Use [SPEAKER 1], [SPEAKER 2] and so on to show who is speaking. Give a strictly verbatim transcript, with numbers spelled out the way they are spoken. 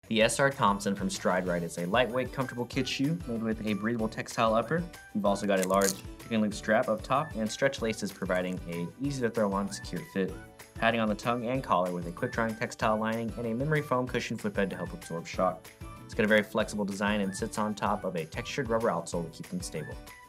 [SPEAKER 1] The S R Thompson from Stride Rite is a lightweight, comfortable kid shoe made with a breathable textile upper. You've also got a large chicken loop strap up top and stretch laces providing a easy to throw on secure fit. Padding on the tongue and collar with a quick drying textile lining and a memory foam cushion footbed to help absorb shock. It's got a very flexible design and sits on top of a textured rubber outsole to keep them stable.